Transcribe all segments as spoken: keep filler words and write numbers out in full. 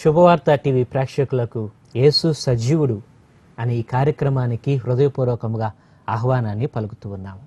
శుభవార్త టీవీ ప్రేక్షకులకు యేసు సజీవుడు అనే ఈ కార్యక్రమానికి హృదయపూర్వకంగా ఆహ్వానాన్ని పలుకుతూ ఉన్నాము.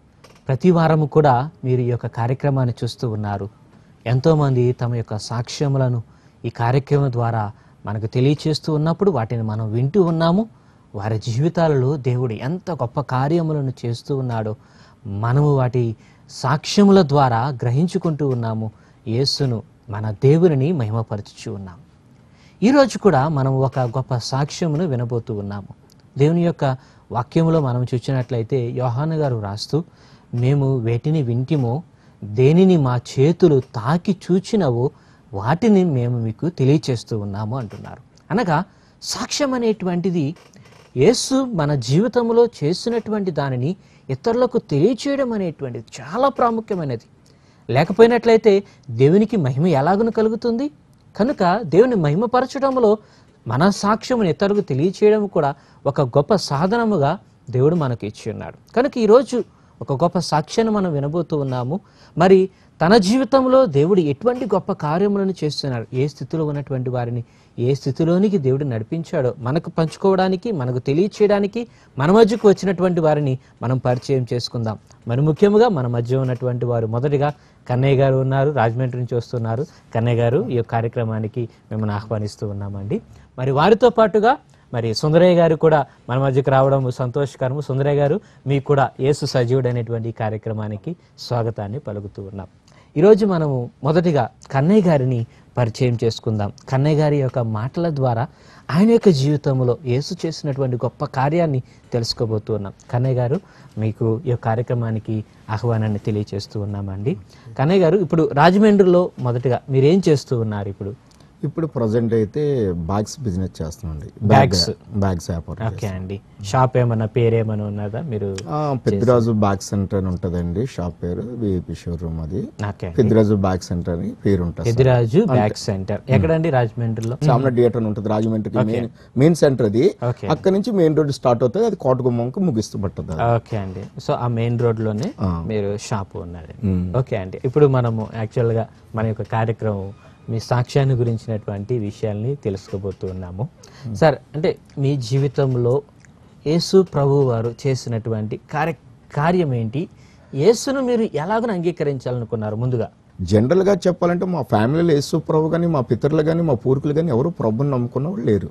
ప్రతి వారము కూడా మీరు ఈ యొక్క కార్యక్రమాన్ని చూస్తూ ఉన్నారు. ఎంతోమంది తమ యొక్క సాక్ష్యములను ఈ కార్యక్రమం ద్వారా మనకు తెలియచేస్తూ ఉన్నప్పుడు వాటిని మనం వింటూ ఉన్నాము. వారి జీవితాలలో దేవుడు ఎంత గొప్ప కార్యములను చేస్తూ ఉన్నాడో మనము వాటి సాక్ష్యముల ద్వారా గ్రహించుకుంటూ ఉన్నాము. యేసును, మన దేవునిని మహిమపరచుచూ ఉన్నాము. ఈరోజు కూడా మనం ఒక గొప్ప సాక్ష్యమును వినబోతూ ఉన్నాము. దేవుని యొక్క వాక్యములో మనం చూసినట్లయితే యోహాను గారు రాస్తూ, మేము వేటిని వింటిమో, దేనిని మా చేతులు తాకి చూచినవో వాటిని మేము మీకు తెలియచేస్తూ ఉన్నాము అంటున్నారు. అనగా సాక్ష్యం అనేటువంటిది యేసు మన జీవితంలో చేసినటువంటి దానిని ఇతరులకు తెలియచేయడం అనేటువంటిది చాలా ప్రాముఖ్యమైనది. లేకపోయినట్లయితే దేవునికి మహిమ ఎలాగను కలుగుతుంది? కనుక దేవుని మహిమపరచడంలో మన సాక్ష్యమును ఇతరులకు తెలియచేయడం కూడా ఒక గొప్ప సాధనముగా దేవుడు మనకు ఇచ్చి ఉన్నాడు. కనుక ఈరోజు ఒక గొప్ప సాక్ష్యాన్ని మనం వినబోతూ ఉన్నాము. మరి తన జీవితంలో దేవుడు ఎటువంటి గొప్ప కార్యములను చేస్తున్నాడు, ఏ స్థితిలో ఉన్నటువంటి వారిని ఏ స్థితిలోనికి దేవుడు నడిపించాడో మనకు పంచుకోవడానికి, మనకు తెలియచేయడానికి మన మధ్యకు వచ్చినటువంటి వారిని మనం పరిచయం చేసుకుందాం. మరి ముఖ్యంగా మన మధ్య ఉన్నటువంటి వారు మొదటిగా కన్నయ్య గారు ఉన్నారు, రాజమండ్రి నుంచి వస్తున్నారు. కన్నయ్య గారు ఈ కార్యక్రమానికి మిమ్మల్ని ఆహ్వానిస్తూ ఉన్నామండి. మరి వారితో పాటుగా మరి సుందరయ్య గారు కూడా మన మధ్యకు రావడం సంతోషకరము. సుందరయ్య గారు, మీకు కూడా యేసు సజీవుడు అనేటువంటి కార్యక్రమానికి స్వాగతాన్ని పలుకుతూ ఉన్నాం. ఈరోజు మనము మొదటిగా కన్నయ్య గారిని పరిచయం చేసుకుందాం. కన్నయ్య గారి యొక్క మాటల ద్వారా ఆయన యొక్క జీవితంలో యేసు చేసినటువంటి గొప్ప కార్యాన్ని తెలుసుకోబోతూ ఉన్నాం. కన్నయ్య గారు, మీకు ఈ కార్యక్రమానికి ఆహ్వానాన్ని తెలియజేస్తూ ఉన్నామండి. కన్నయ్య గారు, ఇప్పుడు రాజమండ్రిలో మొదటగా మీరేం చేస్తూ ఉన్నారు? ఇప్పుడు ఇప్పుడు ప్రజెంట్ అయితే బ్యాగ్స్ బిజినెస్ చేస్తున్నాండి. బ్యాగ్స్ బ్యాగ్స్ వ్యాపారం. ఓకే అండి. షాప్ ఏమన్నా పేరు ఏమైనా ఉన్నదా? మీరు పెద్దరాజు బ్యాగ్ సెంటర్ అని ఉంటదండి. షాప్ పేరు విఐపి షోరూమ్. అది పెద్దరాజు బ్యాగ్ సెంటర్ అని పేరు ఉంటుంది. పెద్దరాజు బ్యాగ్ సెంటర్ ఎక్కడండి? రాజమండ్రిలో సామ్నా థియేటర్ అని ఉంటుంది. రాజమండ్రికి మెయిన్ మెయిన్ సెంటర్ అది. అక్కడ నుంచి మెయిన్ రోడ్ స్టార్ట్ అవుతుంది, అది కోటగుమ్మంకు ముగిస్తూ పడుతుంది. ఓకే అండి. సో ఆ మెయిన్ రోడ్ లోనే మీరు షాప్ ఉన్నది. ఓకే అండి. ఇప్పుడు మనము యాక్చువల్ గా మన యొక్క కార్యక్రమం మీ సాక్ష్యాన్ని గురించినటువంటి విషయాల్ని తెలుసుకోబోతూ ఉన్నాము. సార్, అంటే మీ జీవితంలో యేసు ప్రభు వారు చేసినటువంటి కార్య కార్యం ఏంటి? యేసును మీరు ఎలాగో అంగీకరించాలనుకున్నారు? ముందుగా జనరల్ గా చెప్పాలంటే మా ఫ్యామిలీలో యేసు ప్రభు గానీ, మా పితరులు గానీ, మా పూర్వీకులు గానీ ఎవరు ప్రభుని నమ్ముకున్న వాళ్ళు లేరు.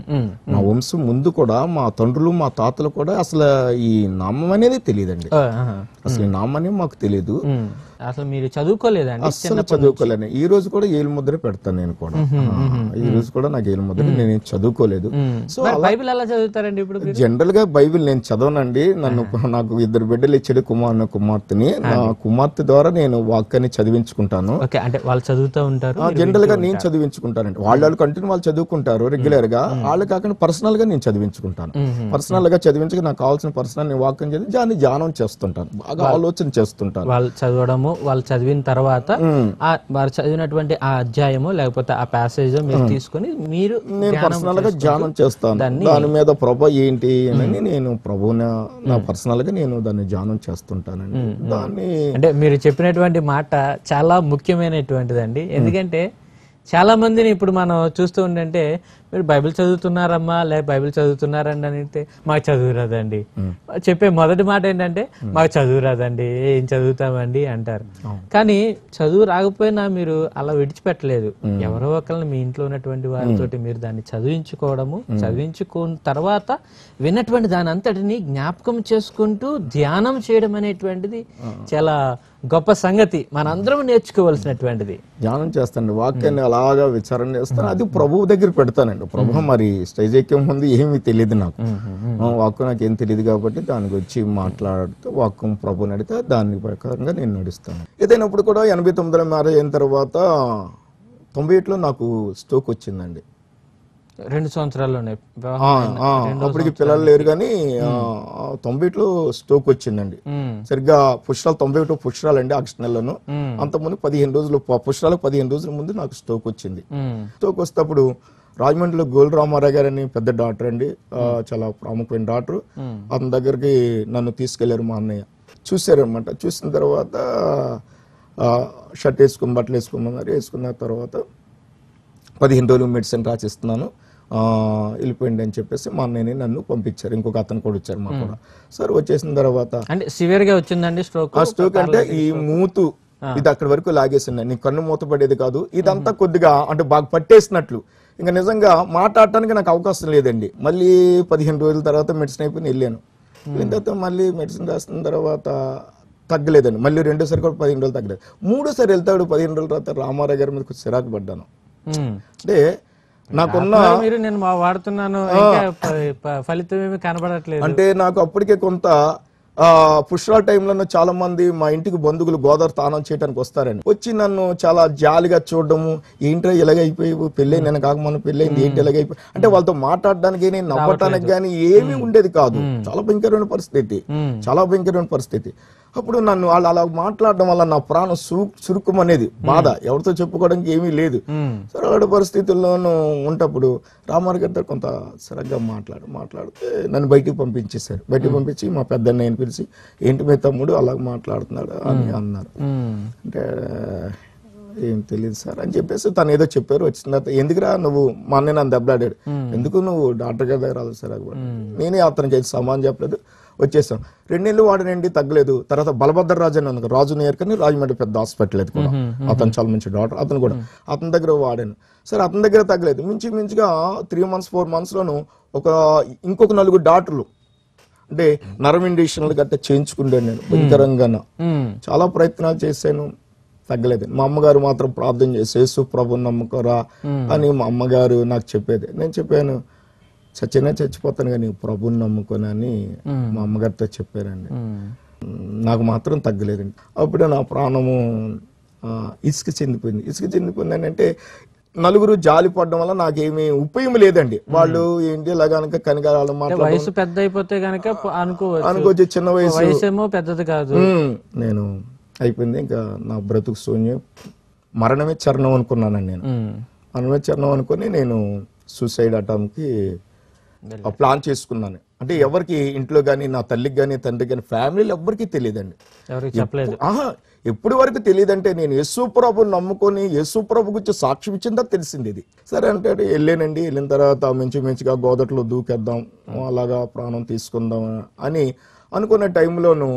మా వంశం ముందు కూడా మా తండ్రులు, మా తాతలు కూడా అసలు ఈ నామం అనేది తెలియదండి. అసలు ఈ నామం అనేది మాకు తెలియదు. అసలు మీరు చదువుకోలేదండి? అసలు చదువుకోలేను. ఈ రోజు కూడా ఏలు ముద్ర పెడతాను నేను కూడా. ఈ రోజు కూడా నాకు ఏలు ముద్ర, నేను చదువుకోలేదు. సో బైబిల్ ఎలా చదువుతారండి? ఇప్పుడు జనరల్ గా బైబిల్ నేను చదవనండి. నన్ను నాకు ఇద్దరు బిడ్డలు ఇచ్చాడు, కుమారుని కుమార్తెని. నా కుమార్తె ద్వారా నేను వాక్యాన్ని చదివించుకుంటాను. అంటే వాళ్ళు చదువుతూ ఉంటారు, జనరల్ గా నేను చదివించుకుంటానండి. వాళ్ళు వాళ్ళు కంటిన్యూ వాళ్ళు చదువుకుంటారు రెగ్యులర్ గా. వాళ్ళు కాకుండా పర్సనల్ గా నేను చదివించుకుంటాను. పర్సనల్ గా చదివించక నాకు కావాల్సిన పర్సనల్ నేను వాక్యం చదివి దాన్ని ధ్యానం చేస్తుంటాను, బాగా ఆలోచన చేస్తుంటాను. వాళ్ళు చదవడము, వాళ్ళు చదివిన తర్వాత వారు చదివినటువంటి ఆ అధ్యాయము లేకపోతే ఆ ప్యాసేజ్ మీరు తీసుకుని మీరు నేను పర్సనల్ గా ధ్యానం చేస్తాను. దాని మీద ప్రభు ఏంటి అని నేను ప్రభు నా పర్సనల్ గా నేను దాన్ని ధ్యానం చేస్తుంటానండి. దాన్ని అంటే మీరు చెప్పినటువంటి మాట చాలా ముఖ్యమైనటువంటిదండి. ఎందుకంటే చాలా మందిని ఇప్పుడు మనం చూస్తూ ఉండంటే, మీరు బైబిల్ చదువుతున్నారమ్మా లేక బైబిల్ చదువుతున్నారండి అని అంటే మాకు చదువు రాదండి. చెప్పే మొదటి మాట ఏంటంటే మాకు చదువు రాదండి, ఏం చదువుతామండి అంటారు. కానీ చదువు రాకపోయినా మీరు అలా విడిచిపెట్టలేదు. ఎవరో ఒకరిని మీ ఇంట్లో ఉన్నటువంటి వారితోటి మీరు దాన్ని చదివించుకోవడము, చదివించుకున్న తర్వాత విన్నటువంటి దాని అంతటిని జ్ఞాపకం చేసుకుంటూ ధ్యానం చేయడం అనేటువంటిది చాలా గొప్ప సంగతి, మనందరం నేర్చుకోవాల్సినటువంటిది. ధ్యానం చేస్తాను, వాక్యాన్ని అలాగా విచారణ చేస్తాను, అది ప్రభువు దగ్గర పెడతానండి. ప్రభు మరి స్టేజ్ ఎక్కే ముందు ఏమీ తెలియదు నాకు, వాక్యం నాకు ఏం తెలియదు కాబట్టి దాని గురించి మాట్లాడితే వాక్యం ప్రభు నడితే దాని ప్రకారంగా నేను నడుస్తాను. ఏదైనప్పుడు కూడా ఎనభై తొమ్మిదిలో మ్యారేజ్ అయిన తర్వాత తొంభై ఏట్లో నాకు స్ట్రోక్ వచ్చిందండి. రెండు సంవత్సరాల్లోనే అప్పటికి పిల్లలు లేరు కానీ తొంభైలో స్ట్రోక్ వచ్చిందండి. సరిగ్గా పుష్రాలు తొంభై ఒకటి పుష్రాలు అండి ఆగస్టు నెలలో. అంతకుముందు పదిహేను రోజులు పుష్రాలకు పదిహేను రోజుల ముందు నాకు స్ట్రోక్ వచ్చింది. స్ట్రోక్ వస్తే అప్పుడు రాజమండ్రిలో గోల్ రామారావు గారు అని పెద్ద డాక్టర్ అండి, చాలా ప్రాముఖ్యమైన డాక్టర్. అతని దగ్గరికి నన్ను తీసుకెళ్లారు మా అన్నయ్య. చూసారనమాట. చూసిన తర్వాత షర్ట్ వేసుకుని బట్టలు వేసుకోమన్నారు. వేసుకున్న తర్వాత పదిహేను రోజులు మెడిసిన్ రాసిస్తున్నాను వెళ్ళిపోయింది అని చెప్పేసి మా అన్నయ్యని నన్ను పంపించారు. ఇంకొక అతను కూడా వచ్చారు మా కూడా. సార్ వచ్చేసిన తర్వాత అంటే సివియర్ గా వచ్చిందండి స్ట్రోక్? ఆ స్ట్రోక్ అంటే ఈ మూతు ఇది అక్కడి వరకు లాగేసింది, నీ కన్ను మూత పడేది కాదు, ఇదంతా కొద్దిగా అంటే బాగా పట్టేసినట్లు. ఇంకా నిజంగా మాట్లాడటానికి నాకు అవకాశం లేదండి. మళ్ళీ పదిహేను రోజుల తర్వాత మెడిసిన్ అయిపోయి వెళ్ళాను. వెళ్ళిన తర్వాత మళ్ళీ మెడిసిన్ రాసిన తర్వాత తగ్గలేదండి. మళ్ళీ రెండోసారి కూడా పదిహేను రోజులు తగ్గలేదు. మూడోసారి వెళ్తాడు పదిహేను రోజుల తర్వాత రామారావు గారి మీద చిరాకు పడ్డాను. అంటే నాకున్న మీరు నేను వాడుతున్నాను ఫలితం ఏమి కనబడట్లేదు అంటే నాకు అప్పటికే కొంత ఆ పుష్కరాల టైంలో చాలా మంది మా ఇంటికి బంధువులు గోదావరి స్నానం చేయడానికి వస్తారని వచ్చి నన్ను చాలా జాలిగా చూడడము, ఏంటో ఇలాగైపోయి పెళ్ళి నేను కాక మన పెళ్ళైంది ఏంటి ఇలాగైపోయి అంటే వాళ్ళతో మాట్లాడడానికి నేను నవ్వటానికి కానీ ఏమీ ఉండేది కాదు. చాలా భయంకరమైన పరిస్థితి, చాలా భయంకరమైన పరిస్థితి. అప్పుడు నన్ను వాళ్ళు అలా మాట్లాడడం వల్ల నా ప్రాణం సు సురుకుం అనేది బాధ, ఎవరితో చెప్పుకోవడానికి ఏమీ లేదు. సరే అలాంటి పరిస్థితుల్లోనూ ఉంటప్పుడు రామారావు గారితో కొంత సరిగ్గా మాట్లాడు మాట్లాడితే నన్ను బయటికి పంపించేశారు. బయటికి పంపించి మా పెద్ద అన్నయ్యని పిలిచి ఏంటి మీ తమ్ముడు అలా మాట్లాడుతున్నాడు అని అన్నారు. అంటే ఏం తెలియదు సార్ అని చెప్పేసి తను ఏదో చెప్పారు. వచ్చిన తర్వాత ఎందుకురా నువ్వు మా అన్నయ్య నన్ను దెబ్బలాడాడు, ఎందుకు నువ్వు డాక్టర్ గారి దగ్గర రాలేదు సార్. నేనే అతను చేసి సమానం చెప్పలేదు, వచ్చేసాం. రెండేళ్ళు వాడినండి తగ్గలేదు. తర్వాత బలభద్ర రాజు అని ఉంది, రాజు నేర్ కానీ రాజమండ్రి పెద్ద హాస్పిటల్ అది కూడా, అతను చాలా మంచి డాక్టర్, అతను కూడా అతని దగ్గర వాడాను. సరే అతని దగ్గర తగ్గలేదు. మించి మించిగా త్రీ మంత్స్ ఫోర్ మంత్స్ లోను ఒక ఇంకొక నలుగురు డాక్టర్లు అంటే నరమిండేషన్లు గట్ట చేయించుకుంటాను నేను భయంకరంగా. చాలా ప్రయత్నాలు చేశాను, తగ్గలేదు. మా అమ్మగారు మాత్రం ప్రార్థన చేసి యేసు ప్రభువుని నమ్ముకోరా అని మా అమ్మగారు నాకు చెప్పేది. నేను చెప్పాను చచ్చినా చచ్చిపోతాను కానీ ప్రభువుని నమ్ముకోనని మా అమ్మగారితో చెప్పానండి. నాకు మాత్రం తగ్గలేదండి. అప్పుడు నా ప్రాణము ఇసుక చెందిపోయింది. ఇసుక చెందిపోయిందని అంటే నలుగురు జాలి పడడం వల్ల నాకేమీ ఉపయోగం లేదండి. వాళ్ళు ఏంటి ఇలా కనుక కనకాల వయసు పెద్ద అయిపోతే కనుక అనుకోవచ్చు, చిన్న వయసు వయసేమో పెద్దది కాదు. నేను అయిపోయింది ఇంకా నా బ్రతుకు శూన్యం, మరణమే చరణం అనుకున్నానండి. నేను మరణమే చరణం అనుకుని నేను సూసైడ్ అటెంప్ట్కి ప్లాన్ చేసుకున్నాను. అంటే ఎవరికి ఇంట్లో కానీ నా తల్లికి కానీ తండ్రికి కానీ ఫ్యామిలీలో ఎవ్వరికీ తెలియదండి. ఆహా ఎప్పటి వరకు తెలియదంటే నేను యేసు ప్రభుని నమ్ముకొని యేసు ప్రభు గురించి సాక్ష్యం ఇచ్చిందా తెలిసింది ఇది. సరే అంటే వెళ్ళానండి. వెళ్ళిన తర్వాత మంచి మంచిగా గోదట్లో దూకేద్దాం, అలాగా ప్రాణం తీసుకుందాం అని అనుకున్న టైంలోను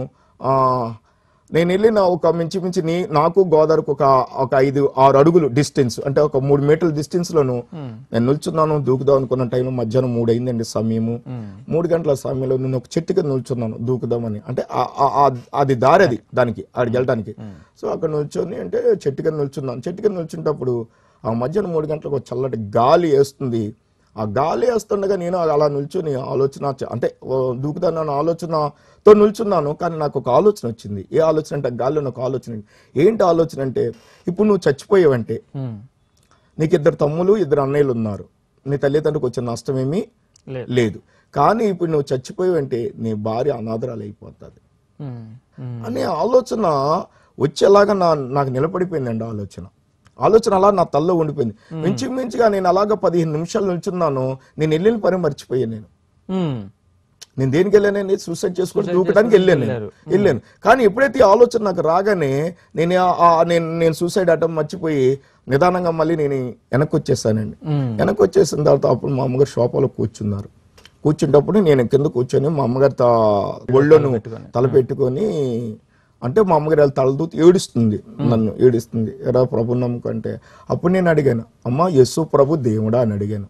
నేను వెళ్ళిన ఒక మించి మించి నీ నాకు గోదావరికి ఒక ఒక ఐదు ఆరు అడుగులు డిస్టెన్స్ అంటే ఒక మూడు మీటర్ల డిస్టెన్స్ లోను నేను నిల్చున్నాను. దూకుదాం అనుకున్న టైంలో మధ్యాహ్నం మూడు అయిందండి సమయము. మూడు గంటల సమయంలో నేను ఒక చెట్టు కింద నిల్చున్నాను దూకుదామని. అంటే అది దారి అది దానికి ఆడికి వెళ్ళడానికి. సో అక్కడ నిల్చొని అంటే చెట్టు కింద నిల్చున్నాను. చెట్టు కింద నిల్చుంటప్పుడు ఆ మధ్యాహ్నం మూడు గంటలకు ఒక చల్లటి గాలి వేస్తుంది. ఆ గాలి వేస్తుండగా నేను అలా నిల్చొని ఆలోచన అంటే దూకుదాను ఆలోచనతో నిల్చున్నాను. కానీ నాకు ఒక ఆలోచన వచ్చింది. ఏ ఆలోచన అంటే గాలిలో ఒక ఆలోచన. ఏంటి ఆలోచన అంటే ఇప్పుడు నువ్వు చచ్చిపోయావంటే నీకు ఇద్దరు తమ్ములు ఇద్దరు అన్నయ్యలు ఉన్నారు, నీ తల్లిదండ్రులకు వచ్చిన నష్టం ఏమీ లేదు. కానీ ఇప్పుడు నువ్వు చచ్చిపోయావంటే నీ భార్య అనాథరాలు అయిపోతుంది అనే ఆలోచన వచ్చేలాగా నా నాకు నిలబడిపోయిందండి. ఆలోచన ఆలోచన అలా నా తల్లో ఉండిపోయింది. మించి మించిగా నేను అలాగా పదిహేను నిమిషాలు నిల్చున్నాను. నేను వెళ్ళిన పని మర్చిపోయాను. నేను నేను దేనికి వెళ్ళాను, సూసైడ్ చేసుకొని దూకడానికి వెళ్ళాను నేను వెళ్ళాను కానీ ఎప్పుడైతే ఆలోచన నాకు రాగానే నేను నేను నేను సూసైడ్ అటెంప్ట్ మర్చిపోయి నిదానంగా మళ్ళీ నేను వెనక్కి వచ్చేసానండి. వెనక్కి వచ్చేసిన తర్వాత అప్పుడు మా అమ్మగారు సోఫాలో కూర్చున్నారు. కూర్చుంటప్పుడు నేను కింద కూర్చొని మా అమ్మగారు ఒళ్ళోను తల పెట్టుకొని అంటే మా అమ్మగారు వాళ్ళు తలదూతి ఏడుస్తుంది, నన్ను ఏడుస్తుంది. ఎరా ప్రభు నమ్మకం అంటే అప్పుడు నేను అడిగాను, అమ్మ యేసు ప్రభు దేవుడా అని అడిగాను.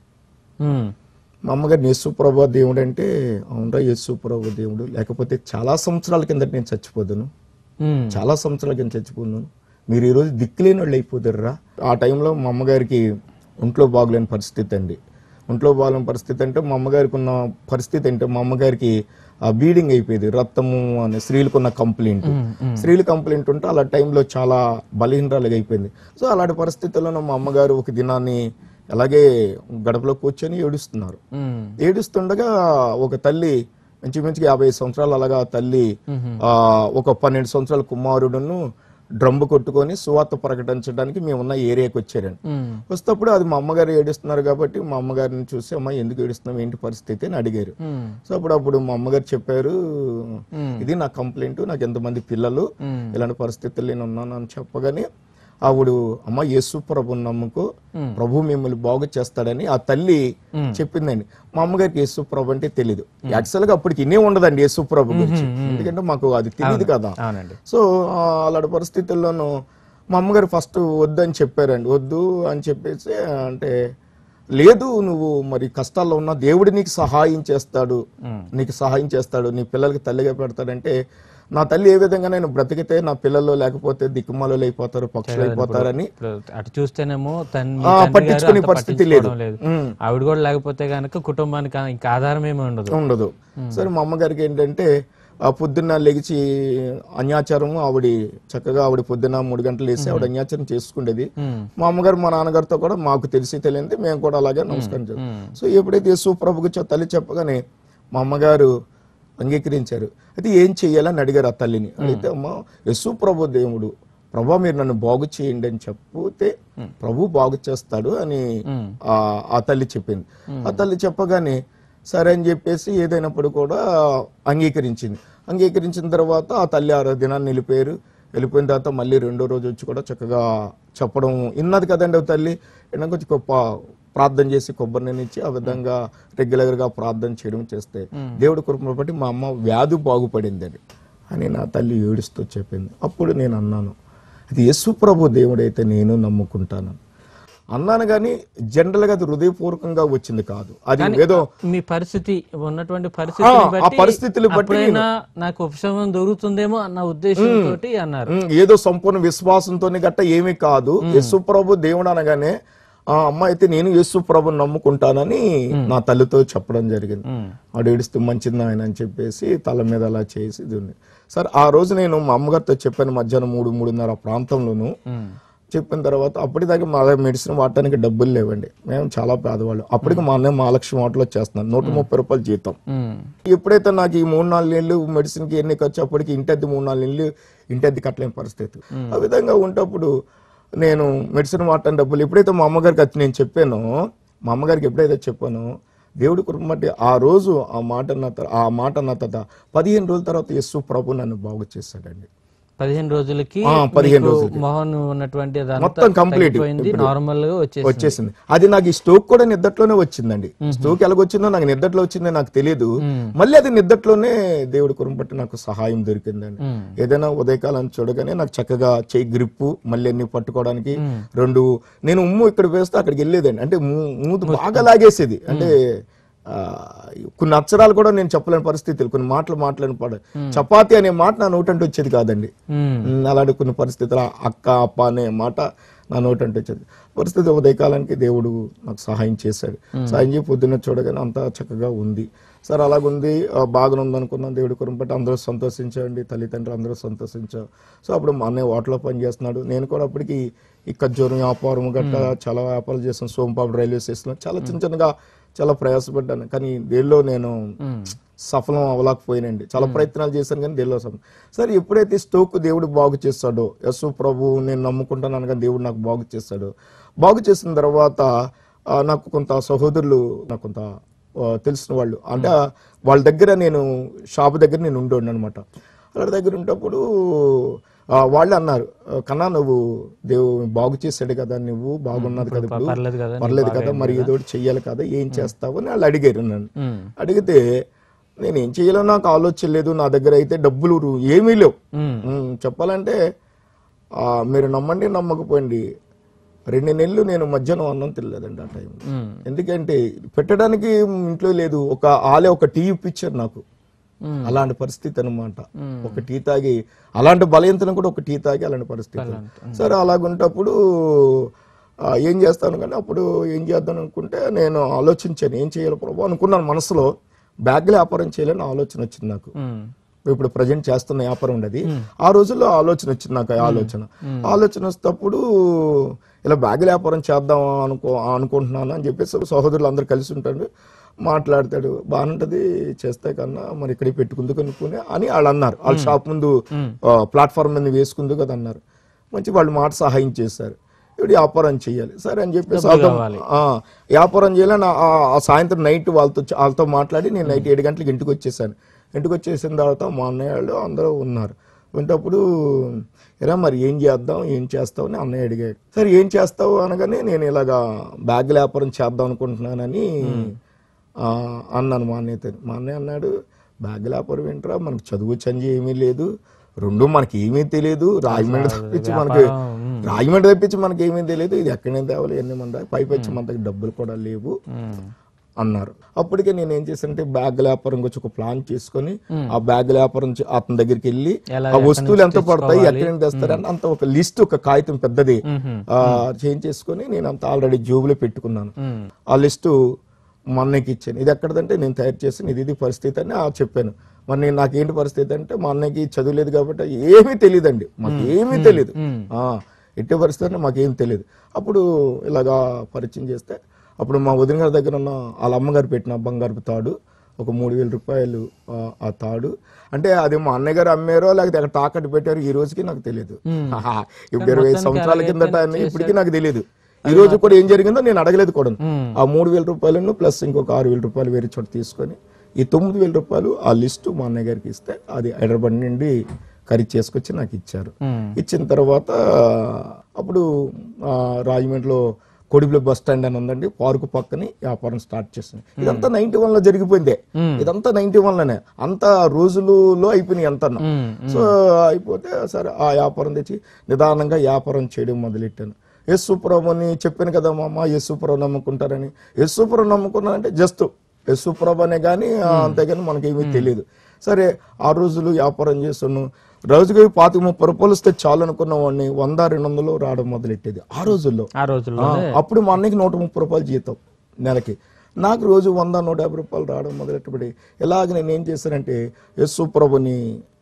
మా అమ్మగారు యేసు ప్రభు దేవుడు అంటే అవునరా యేసు ప్రభు దేవుడు, లేకపోతే చాలా సంవత్సరాల కింద నేను చచ్చిపోదును, చాలా సంవత్సరాల కింద చచ్చిపోదును, మీరు ఈరోజు దిక్కులేని వాళ్ళు అయిపోతారా. ఆ టైంలో మా అమ్మగారికి ఒంట్లో బాగలేని పరిస్థితి అండి. ఒంట్లో బాగలేని పరిస్థితి అంటే మా అమ్మగారికి ఉన్న పరిస్థితి అంటే మా అమ్మగారికి బీడింగ్ అయిపోయేది, రక్తము అని స్త్రీలకు ఉన్న కంప్లైంట్ స్త్రీలు కంప్లైంట్ ఉంటే అలా టైంలో చాలా బలహీనరాలుగా అయిపోయింది. సో అలాంటి పరిస్థితుల్లో మా అమ్మగారు ఒక దినాన్ని అలాగే గడపలో కూర్చొని ఏడుస్తున్నారు. ఏడుస్తుండగా ఒక తల్లి మంచి మంచిగా యాభై సంవత్సరాలు అలాగా తల్లి ఆ ఒక పన్నెండు సంవత్సరాల కుమారుడును డ్రమ్ము కొట్టుకొని సువార్త ప్రకటించడానికి మేమున్న ఏరియాకి వచ్చారండి. వస్తేప్పుడు అది మా అమ్మగారు ఏడుస్తున్నారు కాబట్టి మా అమ్మగారిని చూసి అమ్మ ఎందుకు ఏడుస్తున్నాం ఏంటి పరిస్థితి అని అడిగారు. సో అప్పుడు అప్పుడు మా అమ్మగారు చెప్పారు, ఇది నా కంప్లైంట్, నాకు ఎంతమంది పిల్లలు ఇలాంటి పరిస్థితులు నేను ఉన్నాను అని చెప్పగానే ఆవిడ అమ్మ యేసు ప్రభుని నమ్ముకో, ప్రభు మిమ్మల్ని బాగు చేస్తాడని ఆ తల్లి చెప్పిందండి. మా అమ్మగారికి యేసు ప్రభు అంటే తెలియదు. యాక్చువల్ గా అప్పటికి ఇనే ఉండదండి యేసు ప్రభు గురించి, ఎందుకంటే మాకు అది తెలియదు కదా. సో అలాంటి పరిస్థితుల్లోనూ మా అమ్మగారు ఫస్ట్ వద్దని చెప్పారండి. వద్దు అని చెప్పేసి అంటే లేదు, నువ్వు మరి కష్టాల్లో ఉన్నా దేవుడు నీకు సహాయం చేస్తాడు, నీకు సహాయం చేస్తాడు, నీ పిల్లలకి తల్లిగా పెడతాడంటే నా తల్లి ఏ విధంగా నేను బ్రతికితే నా పిల్లలు లేకపోతే దిక్కుమాలు అయిపోతారు, పక్షులు అయిపోతారని అటు చూస్తేనేమో పట్టించుకునే పరిస్థితి లేదు. ఆవిడ కూడా లేకపోతే కనుక కుటుంబానికి ఇంకా ఆధారం ఏమి ఉండదు ఉండదు సరే మా అమ్మగారికి ఏంటంటే ఆ పొద్దున్న లెగిచి అన్యాచారం, ఆవిడ చక్కగా ఆవిడ పొద్దున్న మూడు గంటలు వేసి ఆవిడ అన్యాచారం చేసుకునేది. మా అమ్మగారు మా నాన్నగారితో కూడా మాకు తెలిసి తెలియంది, మేము కూడా అలాగే నమస్కారం చేస్తాం. సో ఎప్పుడైతే యేసు ప్రభుకి తల్లి చెప్పగానే మా అమ్మగారు అంగీకరించారు. అయితే ఏం చెయ్యాలని అడిగారు ఆ తల్లిని. అడిగితే అమ్మ యేసు ప్రభు దేవుడు, ప్రభా మీరు నన్ను బాగు చేయండి అని చెప్తే ప్రభు బాగు చేస్తాడు అని ఆ తల్లి చెప్పింది. ఆ తల్లి చెప్పగానే సరే అని చెప్పేసి ఏదైనప్పుడు కూడా అంగీకరించింది. అంగీకరించిన తర్వాత ఆ తల్లి ఆరో దినాన్ని వెళ్ళిపోయారు. వెళ్ళిపోయిన తర్వాత మళ్ళీ రెండో రోజు వచ్చి కూడా చక్కగా చెప్పడం విన్నది కదండి ఆ తల్లి. ఏదైనా కొంచెం గొప్ప ప్రార్థన చేసి కొబ్బరి నీళ్ళు ఇచ్చి ఆ విధంగా రెగ్యులర్ గా ప్రార్థన చేయడం చేస్తే దేవుడి కృపను బట్టి మా అమ్మ వ్యాధి బాగుపడిందని అని నా తల్లి ఏడుస్తూ చెప్పింది. అప్పుడు నేను అన్నాను, అది యేసు ప్రభు దేవుడైతే నేను నమ్ముకుంటాను అన్నాను, కానీ జనరల్ గా అది హృదయపూర్వకంగా వచ్చింది కాదు. అది ఏదో మీ పరిస్థితి ఉన్నటువంటి పరిస్థితులు బట్టి నాకు ఉపశమనం దొరుకుతుందేమో అన్న ఉద్దేశంతో అన్నారు. ఏదో సంపూర్ణ విశ్వాసంతో గట్ట ఏమీ కాదు. యేసు ప్రభు దేవుడు అనగానే ఆ అమ్మ అయితే నేను యేసు ప్రభుని నమ్ముకుంటానని నా తల్లితో చెప్పడం జరిగింది. ఆడు ఏడుస్తూ మంచిది ఆయన అని చెప్పేసి తల మీద అలా చేసి సరే ఆ రోజు నేను మా అమ్మగారితో చెప్పాను మధ్యాహ్నం మూడు మూడున్నర ప్రాంతంలోను. చెప్పిన తర్వాత అప్పటిదాకా మా మెడిసిన్ వాడటానికి డబ్బులు లేవండి, మేము చాలా పేదవాళ్ళు. అప్పటికి మా అన్నయ్య మహాలక్ష్మి హోటల్లో చేస్తున్నాను, నూట ముప్పై రూపాయలు జీతం. ఎప్పుడైతే నాకు ఈ మూడు నాలుగు నెలలు మెడిసిన్ కి ఎన్ని ఖర్చు, అప్పటికి ఇంటద్ది మూడు నాలుగు నెలలు ఇంటద్ది కట్టలేని పరిస్థితి. ఆ విధంగా ఉంటప్పుడు నేను మెడిసిన్ వాడటానికి డబ్బులు ఎప్పుడైతే మా అమ్మగారికి వచ్చి నేను చెప్పానో, మా అమ్మగారికి ఎప్పుడైతే చెప్పానో దేవుడి కృప బట్టి ఆ రోజు ఆ మాట అన్న ఆ మాట అన్న తర్వాత పదిహేను రోజుల తర్వాత యేసు ప్రభు నన్ను బాగు చేశాడండి. పదిహేను రోజులకి పదిహేను రోజులకి మోహన్ ఉన్నటువంటి మొత్తం కంప్లీట్ నార్మల్ గా వచ్చేసింది. అది నాకు ఈ స్ట్రోక్ కూడా నిద్దట్లోనే వచ్చిందండి. స్ట్రోక్ ఎలాగొచ్చిందో నాకు నిద్దట్లో వచ్చిందో నాకు తెలియదు. మళ్ళీ అది నిద్దట్లోనే దేవుడి కృప బట్టి నాకు సహాయం దొరికిందండి. ఏదైనా ఉదయకాలం చూడగానే నాకు చక్కగా చెయ్యి గ్రిప్పు మళ్ళీ అన్ని పట్టుకోవడానికి రెండు నేను ఉమ్ము ఇక్కడ వేస్తే అక్కడికి వెళ్ళేదండి. అంటే మూత బాగా లాగేసేది. అంటే కొన్ని అక్షరాలు కూడా నేను చెప్పలేని పరిస్థితులు, కొన్ని మాటలు మాట్లాడిన పడ చపాతి అనే మాట నా నోటంటే వచ్చేది కాదండి. అలాంటి కొన్ని పరిస్థితులు అక్క అప్ప అనే మాట నా నోటంటే వచ్చేది పరిస్థితి. ఉదయకాలానికి దేవుడు నాకు సహాయం చేశాడు. సహాయం చేసి పొద్దున్న చూడగానే అంతా చక్కగా ఉంది. సరే అలాగుంది, బాగానే ఉంది అనుకున్నాను. దేవుడి కృప బట్టి అందరూ సంతోషించండి, తల్లిదండ్రులు అందరూ సంతోషించారు. సో అప్పుడు మా అన్నయ్య హోటల్లో పని చేస్తున్నాడు. నేను కూడా అప్పటికి ఈ ఖర్జూరం వ్యాపారం గట్రా చాలా వ్యాపారాలు చేస్తాను. సోంపాడు రైల్వే స్టేషన్లో చాలా చిన్న చిన్నగా చాలా ప్రయాసపడ్డాను, కానీ దేనిలో నేను సఫలం అవ్వలేకపోయినండి. చాలా ప్రయత్నాలు చేశాను కానీ దేనిలో సఫలం. సరే ఎప్పుడైతే స్టోక్ దేవుడు బాగు చేస్తాడో, యేసు ప్రభు నేను నమ్ముకుంటాను కానీ దేవుడు నాకు బాగు చేస్తాడు. బాగు చేసిన తర్వాత నాకు కొంత సహోదరులు, నాకు కొంత తెలిసిన వాళ్ళు, అంటే వాళ్ళ దగ్గర నేను షాప్ దగ్గర నేను ఉండేవాడిని అనమాట. వాళ్ళ దగ్గర ఉన్నప్పుడు వాళ్ళు అన్నారు, కన్నా నువ్వు దేవుడు బాగు చేశాడు కదా, నువ్వు బాగున్నది కదా, ఇప్పుడు పర్లేదు కదా, మరి ఏదో చెయ్యాలి కదా, ఏం చేస్తావు అని వాళ్ళు అడిగారు నన్ను. అడిగితే నేను ఏం చెయ్యాలో నాకు ఆలోచన లేదు, నా దగ్గర అయితే డబ్బులు ఏమీ లేవు. చెప్పాలంటే మీరు నమ్మండి నమ్మకపోండి, రెండు నెలలు నేను మధ్యాహ్నం అన్నం తినలేదండి ఆ టైంలో. ఎందుకంటే పెట్టడానికి ఇంట్లో లేదు. ఒక ఆలే ఒక టీ ఇప్పించారు నాకు, అలాంటి పరిస్థితి అనమాట. ఒక టీ తాగి అలాంటి బలయంతనం కూడా ఒక టీ తాగి అలాంటి పరిస్థితి. సరే అలాగుంటప్పుడు ఏం చేస్తాను కానీ అప్పుడు ఏం చేద్దాం అనుకుంటే నేను ఆలోచించాను, ఏం చేయాలి ప్రభు అనుకున్నాను మనసులో. బ్యాగ్ల వ్యాపారం చేయాలని ఆలోచన వచ్చింది నాకు. ఇప్పుడు ప్రజెంట్ చేస్తున్న వ్యాపారం ఉండేది. ఆ రోజుల్లో ఆలోచన వచ్చింది నాకు. ఆలోచన ఆలోచన వస్తేప్పుడు ఇలా బ్యాగుల వ్యాపారం చేద్దాం అనుకో అనుకుంటున్నాను అని చెప్పేసి సహోదరులు అందరూ కలిసి ఉంటాడు, మాట్లాడతాడు, బాగుంటది చేస్తే కన్నా మరి ఇక్కడ పెట్టుకుందుకు అనుకుని అని వాళ్ళు అన్నారు. వాళ్ళ షాప్ ముందు ప్లాట్ఫామ్ మీద వేసుకుందు కదా అన్నారు. మంచి వాళ్ళు మాట సహాయం చేశారు. ఇప్పుడు వ్యాపారం చేయాలి సరే అని చెప్పేసి వ్యాపారం చేయాలని ఆ సాయంత్రం నైట్ వాళ్ళతో వాళ్ళతో మాట్లాడి నేను నైట్ ఏడు గంటలకు ఇంటికి వచ్చేసాను. ఇంటికి వచ్చేసిన తర్వాత మా అన్నయ్య వాళ్ళు అందరూ ఉన్నారు. ఉన్నప్పుడు ఎలా మరి ఏం చేద్దాం ఏం చేస్తావు అని అన్నయ్య అడిగాడు. సరే ఏం చేస్తావు అనగానే నేను ఇలాగా బ్యాగ్ వ్యాపారం చేద్దాం అనుకుంటున్నానని అన్నాను మా అన్నయ్యతో. మా అన్నయ్య అన్నాడు, బ్యాగ్ వ్యాపారం ఏంట్రా, మనకు చదువు చంజి ఏమీ లేదు, రెండు మనకి ఏమీ తెలియదు, రాజమండ్రి తప్పించి మనకి రాజమండ్రి తప్పించి మనకి ఏమీ తెలియదు, ఇది ఎక్కడైనా తేవాలి ఎన్ని మంది పైపచ్చి మనకి డబ్బులు కూడా లేవు అన్నారు. అప్పటికే నేను ఏం చేశానంటే బ్యాగ్ వ్యాపారం గురించి ఒక ప్లాన్ చేసుకుని ఆ బ్యాగ్ వ్యాపారం అతని దగ్గరికి వెళ్ళి ఆ వస్తువులు ఎంత పడతాయి ఎక్కడ తెస్తారని అంత ఒక లిస్ట్ ఒక కాగితం పెద్దది చేంజ్ చేసుకుని నేను అంత ఆల్రెడీ జోబులో పెట్టుకున్నాను. ఆ లిస్టు మా అన్నయ్యకి ఇచ్చాను. ఇది ఎక్కడదంటే నేను తయారు చేసాను, ఇది ఇది పరిస్థితి అని చెప్పాను. మరి నేను నాకేంటి పరిస్థితి అంటే మా అన్నయ్యకి చదువులేదు కాబట్టి ఏమీ తెలియదండి, మాకు ఏమీ తెలియదు, ఎట్టి పరిస్థితి అంటే మాకేం తెలియదు. అప్పుడు ఇలాగా పరిచయం చేస్తే అప్పుడు మా వదిన గారి దగ్గర ఉన్న వాళ్ళ అమ్మగారు పెట్టిన బంగారు తాడు ఒక మూడు వేల రూపాయలు ఆ తాడు. అంటే అది మా అన్నయ్య గారు అమ్మారో లేకపోతే అక్కడ తాకట్టు పెట్టారు ఈ రోజుకి నాకు తెలియదు. ఇప్పుడు ఇరవై సంవత్సరాల కిందట ఇప్పటికీ నాకు తెలియదు. ఈ రోజు కూడా ఏం జరిగిందో నేను అడగలేదు కూడా. ఆ మూడు వేల రూపాయలను ప్లస్ ఇంకొక ఆరు వేల రూపాయలు వేరే చోట తీసుకొని ఈ తొమ్మిది వేల రూపాయలు ఆ లిస్టు మా అన్నయ్య గారికి ఇస్తే అది హైదరాబాద్ నుండి ఖరీదు చేసుకొచ్చి నాకు ఇచ్చారు. ఇచ్చిన తర్వాత అప్పుడు రాజమండ్రిలో కొడిపిలో బస్ స్టాండ్ అని ఉందండి, పార్కు పక్కని వ్యాపారం స్టార్ట్ చేసింది. ఇదంతా నైన్టీ వన్ లో జరిగిపోయిందే, ఇదంతా నైన్టీ వన్ లోనే అంత రోజులలో అయిపోయినాయి అంత. సో అయిపోతే సరే ఆ వ్యాపారం తెచ్చి నిదానంగా వ్యాపారం చేయడం మొదలెట్టాను. యేసుప్రభు అని చెప్పాను కదా మా అమ్మ, యేసుప్రభు నమ్ముకుంటారని. యేసుప్రభు నమ్ముకున్నానంటే జస్ట్ యేసుప్రభు అనే కానీ అంతేగాని మనకేమీ తెలియదు. సరే ఆ రోజులు వ్యాపారం చేస్తున్నాను. రోజుకి పాతిక ముప్పై రూపాయలు వస్తే చాలు అనుకున్న వాడిని వంద రెండు వందలు రావడం మొదలెట్టేది ఆ రోజుల్లో. ఆ రోజుల్లో అప్పుడు మా అన్నకి నూట ముప్పై రూపాయలు జీతం నెలకి, నాకు రోజు వంద నూట యాభై రూపాయలు రావడం మొదలెట్టబడి ఇలాగ నేను ఏం చేశానంటే యేసుప్రభుని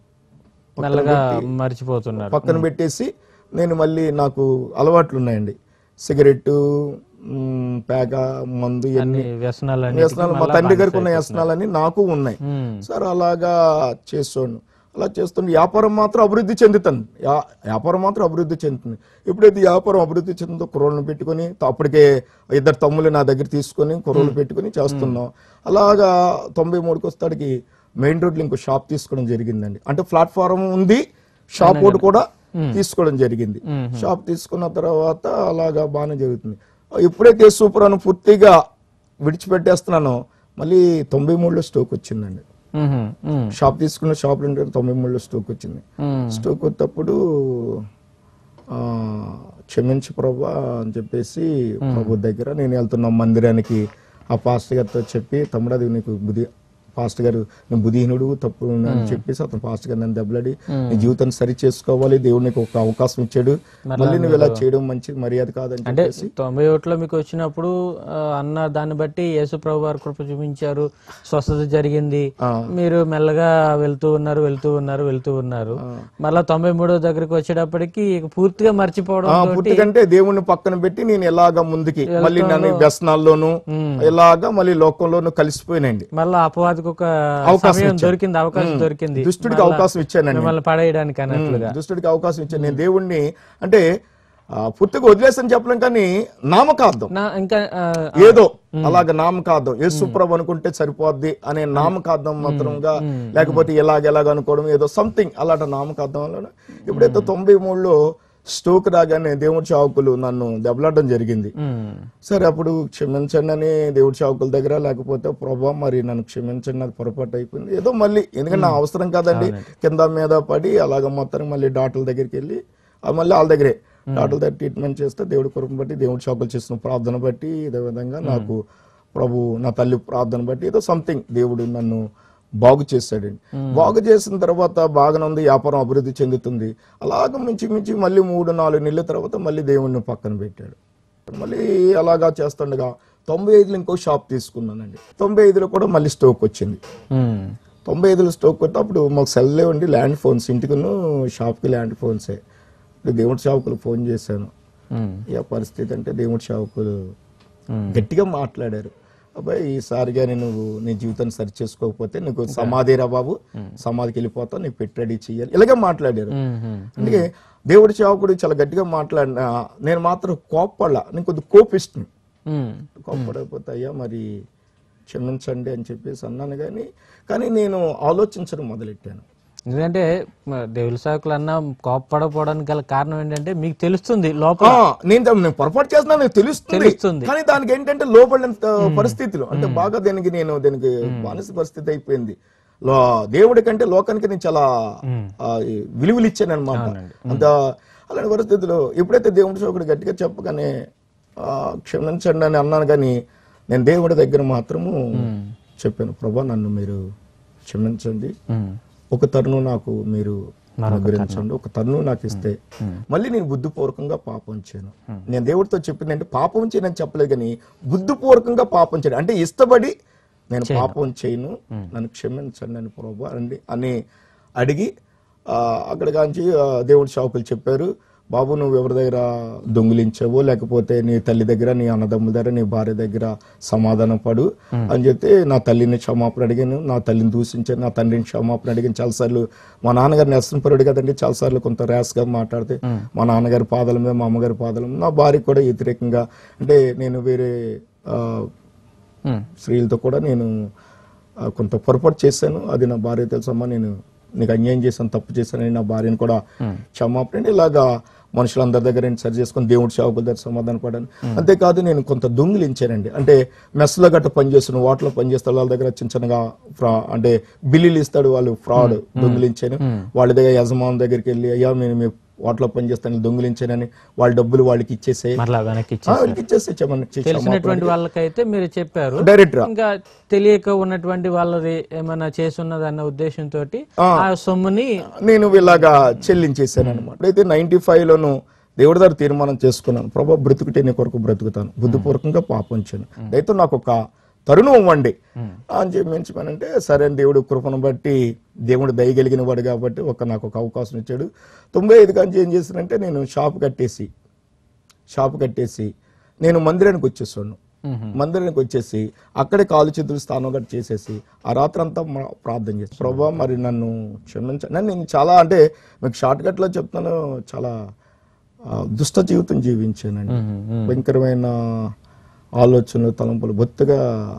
మర్చిపోతున్నారు పక్కన పెట్టేసి నేను మళ్ళీ నాకు అలవాట్లు ఉన్నాయండి, సిగరెట్, పేక, మందు, ఇవన్నీ వ్యసనాలు మా తండ్రి గారికి ఉన్న వ్యసనాలని నాకు ఉన్నాయి. సరే అలాగా చేస్తాను. అలా చేస్తుంటే వ్యాపారం మాత్రం అభివృద్ధి చెందుతుంది, వ్యాపారం మాత్రం అభివృద్ధి చెందుతుంది. ఎప్పుడైతే వ్యాపారం అభివృద్ధి చెందుతుందో కుర్రోళ్ళని పెట్టుకుని అప్పటికే ఇద్దరు తమ్ముళ్ళు నా దగ్గర తీసుకొని కుర్రోళ్ళు పెట్టుకుని చేస్తున్నాం. అలాగా తొంభై మూడుకి వస్తాడికి మెయిన్ రోడ్లో ఇంకో షాప్ తీసుకోవడం జరిగిందండి. అంటే ప్లాట్ఫారం ఉంది, షాప్ ఒకటి కూడా తీసుకోవడం జరిగింది. షాప్ తీసుకున్న తర్వాత అలాగా బాగానే జరుగుతుంది. ఎప్పుడైతే సూపర్ పూర్తిగా విడిచిపెట్టేస్తున్నానో మళ్ళీ తొంభై మూడులో స్టోక్ వచ్చిందండి. షాప్ తీసుకున్న షాప్ నుండి తొంభై మూడులో స్టోక్ వచ్చింది. స్టోక్ వచ్చేటప్పుడు ఆ క్షమించి ప్రభు అని చెప్పేసి ప్రభు దగ్గర నేను వెళ్తున్నా మందిరానికి. ఆ పాస్టర్ గారితో చెప్పి తమ్ముడు అది నీకు బుద్ధి పాస్టర్ గారు నేను బుద్ధిహీనుడు తప్పు అని చెప్పేసి అతను పాస్టర్ గారు నన్ను దెబ్బలాడి నీ జీవితాన్ని సరి చేసుకోవాలి, దేవుడు నీకు ఒక అవకాశం ఇచ్చాడు, మళ్ళీ నువ్వు ఇలా చేయడం మంచి మర్యాద కాదని చెప్పేసి. తొంభై ఒకటిలో మీకు వచ్చినప్పుడు అన్న దాన్ని బట్టి యేసు ప్రభు వారు కృప చూపించారు, స్వస్థత జరిగింది, మీరు మెల్లగా వెళ్తూ ఉన్నారు వెళ్తూ ఉన్నారు వెళ్తూ ఉన్నారు మళ్ళా తొంభై మూడో దగ్గరికి వచ్చేటప్పటికి పూర్తిగా మర్చిపోవడం. పూర్తికంటే దేవుణ్ణి పక్కన పెట్టి నేను ఎలాగా ముందుకి మళ్ళీ నన్ను వ్యసనాల్లోనూ ఎలాగా మళ్ళీ లోకంలోనూ కలిసిపోయినండి. మళ్ళీ అపవాదికి ఒక అవకాశం దొరికింది అవకాశం దొరికింది దుష్టుడికి అవకాశం ఇచ్చానండి, మిమ్మల్ని పడేయడానికి అన్నట్లుగా దుష్టుడికి అవకాశం ఇచ్చాను. నేను దేవుణ్ణి అంటే పూర్తిగా వదిలేసని చెప్పలేం కానీ నామకార్థం ఇంకా ఏదో అలాగ నామకార్థం యేసుప్రభు అనుకుంటే సరిపోద్ది అనే నామకార్థం మాత్రంగా, లేకపోతే ఎలాగ ఎలాగ అనుకోవడం ఏదో సంథింగ్ అలాంటి నామకార్థం వల్ల ఎప్పుడైతే తొంభై మూడులో స్టోక్ రాగానే దేవుడి చావుకులు నన్ను దెబ్బలాడడం జరిగింది. సరే అప్పుడు క్షమించండి అని దేవుడి చావుకుల దగ్గర, లేకపోతే ప్రభా మరి నన్ను క్షమించండి నాకు పొరపాటు అయిపోయింది ఏదో మళ్ళీ, ఎందుకంటే నా అవసరం కాదండి, కింద మీద పడి అలాగ మొత్తానికి మళ్ళీ డాక్టర్ల దగ్గరికి వెళ్ళి మళ్ళీ వాళ్ళ దగ్గరే డాక్టర్ల దగ్గర ట్రీట్మెంట్ చేస్తే దేవుడి కొరకు బట్టి దేవుడి చావుకులు చేసిన ప్రార్థన బట్టి ఇదే విధంగా నాకు ప్రభు నా తల్లి ప్రార్థన బట్టి ఏదో సంథింగ్ దేవుడు నన్ను బాగు చేశాడండి. బాగు చేసిన తర్వాత బాగానే ఉంది, వ్యాపారం అభివృద్ధి చెందుతుంది. అలాగ మించి మించి మళ్ళీ మూడు నాలుగు నెలల తర్వాత మళ్ళీ దేవుడిని పక్కన పెట్టాడు. మళ్ళీ అలాగా చేస్తుండగా తొంభై ఐదులో ఇంకో షాప్ తీసుకున్నానండి. తొంభై ఐదులో కూడా మళ్ళీ స్టోక్ వచ్చింది. తొంభై ఐదులో స్టోక్ వస్తే అప్పుడు మాకు సెల్ లేవండి, ల్యాండ్ ఫోన్స్, ఇంటికును షాప్కి ల్యాండ్ ఫోన్సే. దేవుడి షాపులు ఫోన్ చేశాను, ఏ పరిస్థితి అంటే దేవుడి షాపులు గట్టిగా మాట్లాడారు, అబ్బాయి ఈసారిగా నువ్వు నీ జీవితాన్ని సరి చేసుకోకపోతే నీకు సమాధిరా బాబు, సమాధికి వెళ్ళిపోతావు, నీకు పెట్టి రెడీ చెయ్యాలి, ఇలాగే మాట్లాడారు. అందుకే దేవుడి సేవకుడు చాలా గట్టిగా మాట్లాడినా నేను మాత్రం కోప్పడలా, నేను కొద్ది కోపిస్తుంది. కోప్పడకపోతే అయ్యా మరి క్షమించండి అని చెప్పేసి అన్నాను. కానీ కానీ నేను ఆలోచించడం మొదలెట్టాను. ఎందుకంటే దేవుల సాకులు అన్నా కోపడపోవడానికి గల కారణం ఏంటంటే మీకు తెలుస్తుంది లోపల నేను నేను పొరపాటు చేస్తున్నా నాకు తెలుస్తుంది, కానీ దానికి ఏంటంటే లోపడిన పరిస్థితులు అంటే బాగా దీనికి నేను దీనికి మానసిక పరిస్థితి అయిపోయింది. దేవుడి కంటే లోకానికి నేను చాలా విలువలు ఇచ్చాను అనమాట. అంత అలాంటి పరిస్థితుల్లో ఎప్పుడైతే దేవుడి సోకుడు గట్టిగా చెప్పగానే క్షమించండి అని అన్నాను, కానీ నేను దేవుడి దగ్గర మాత్రము చెప్పాను, ప్రభా నన్ను మీరు క్షమించండి, ఒక తరుణం నాకు మీరు అనుగ్రహించండి, ఒక తరుణం నాకు ఇస్తే మళ్ళీ నేను బుద్ధిపూర్వకంగా పాపం చేయను. నేను దేవుడితో చెప్పింది అంటే పాపం చేయనని చెప్పలేదు, కానీ బుద్ధిపూర్వకంగా పాపం చేయను అంటే ఇష్టపడి నేను పాపం చేయను, నన్ను క్షమించండి అని ప్రభు అండి అని అడిగి అక్కడ కాంచి దేవుడి షాకులు చెప్పారు, బాబు నువ్వు ఎవరి దగ్గర దొంగిలించావో లేకపోతే నీ తల్లి దగ్గర నీ అన్నదమ్ముల దగ్గర నీ భార్య దగ్గర సమాధానం పడు అని చెప్తే నా తల్లిని క్షమాపణ అడిగాను, నా తల్లిని దూషించాను, నా తండ్రిని క్షమాపణ అడిగాను. చాలాసార్లు మా నాన్నగారు నర్సంపరుడు కదండి, చాలాసార్లు కొంత ర్యాష్గా మాట్లాడితే మా నాన్నగారి పాదాల మీద మా అమ్మగారి పాదాల మీద నా భార్య కూడా వ్యతిరేకంగా అంటే నేను వేరే స్త్రీలతో కూడా నేను కొంత పొరపాటు చేశాను, అది నా భార్య తెలుసమ్మా, నేను నీకు అన్యాయం చేశాను, తప్పు చేశానని నా భార్యను కూడా క్షమాపణ ఇలాగా మనుషులందరి దగ్గర నేను సరి చేసుకుని దేవుడి సేవకుల దగ్గర సమాధాన పడాను. అంతేకాదు నేను కొంత దొంగిలించానండి, అంటే మెస్లో గట్ట పనిచేస్తున్న వాటిలో పనిచేస్తే వాళ్ళ దగ్గర చిన్న చిన్నగా ఫ్రా అంటే బిల్లులు ఇస్తాడు వాళ్ళు ఫ్రాడ్ దొంగిలించాను. వాళ్ళ దగ్గర యజమాని దగ్గరికి వెళ్ళి అయ్యా నేను మీ వాటిలో పనిచేస్తాను దొంగిలించానని వాళ్ళ డబ్బులు వాళ్ళకి ఇచ్చేసే తెలిసినటువంటి వాళ్ళకైతే మీరు చెప్పారు, డైరెక్ట్ ఇంకా తెలియక ఉన్నటువంటి వాళ్ళది ఏమైనా చేసున్నది అన్న ఉద్దేశంతో ఆ సొమ్ముని నేను ఇలాగా చెల్లించేసాను అనమాట. అయితే నైన్టీ ఫైవ్ లోను దేవుడి దగ్గర తీర్మానం చేసుకున్నాను, ప్రభా బ్రతుకుటే నీ కొరకు బ్రతుకుతాను, బుద్ధిపూర్వకంగా పాపం చేయను, అయితే నాకు ఒక తరుణం ఇవ్వండి అని చెప్పి mention సరే అని దేవుడు కృపను బట్టి దేవుడు దయగలిగిన వాడు కాబట్టి ఒక నాకు ఒక అవకాశం ఇచ్చాడు. తొంభై ఐదు కాంచి ఏం చేశానంటే నేను షాప్ కట్టేసి షాప్ కట్టేసి నేను మందిరానికి వచ్చేసాను. మందిరానికి వచ్చేసి అక్కడే కాలు చేతులు స్థానం గట్టి చేసేసి ఆ రాత్రి అంతా ప్రార్థన చేసి ప్రభా మరి నన్ను క్షమించండి. నేను చాలా అంటే మీకు షార్ట్ కట్ లో చెప్తాను, చాలా దుష్ట జీవితం జీవించానండి. భయంకరమైన ఆలోచనలు తలంపులు బొత్తుగా